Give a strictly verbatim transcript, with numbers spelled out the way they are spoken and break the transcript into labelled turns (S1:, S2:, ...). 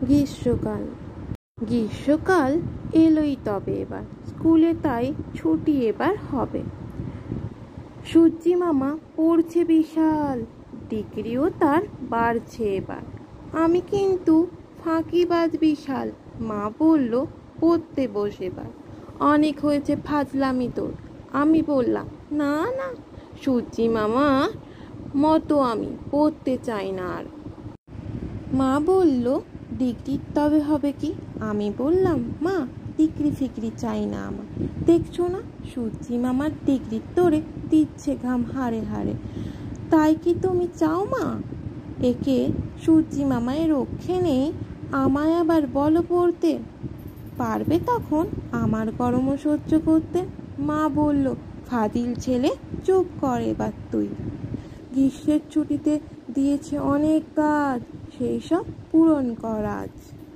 S1: গ্রীষ্মকাল। গ্রীষ্মকাল এলোই তবে এবার, স্কুলে তাই ছুটি এবার হবে। সূর্যি মামা পড়ছে বিশাল, ডিগ্রিও তার বাড়ছে এবার। আমি কিন্তু ফাঁকিবাজ বিশাল, মা বলল পড়তে বস এবার। অনেক হয়েছে ফাজলামি তোর, আমি বললাম না না, সূর্যি মামা মতো আমি পড়তে চাই না আর। মা বলল ডিগ্রি তবে হবে কি? আমি বললাম মা, ডিগ্রি ফিগ্রি চাই না আমার। দেখছো না সূর্যি মামার ডিগ্রির তোরে দিচ্ছে ঘাম হাড়ে হাড়ে, তাই কি তুমি চাও মা? একে সূর্যি মামায় রক্ষে নেই, আমায় আবার বলো পড়তে, পারবে তখন আমার গরমও সহ্য করতে। মা বলল ফাজিল ছেলে, চুপ কর এবার তুই। গ্রীষ্মের ছুটিতে দিয়েছে অনেক কাজ, সেই সব পূরণ কর আজ।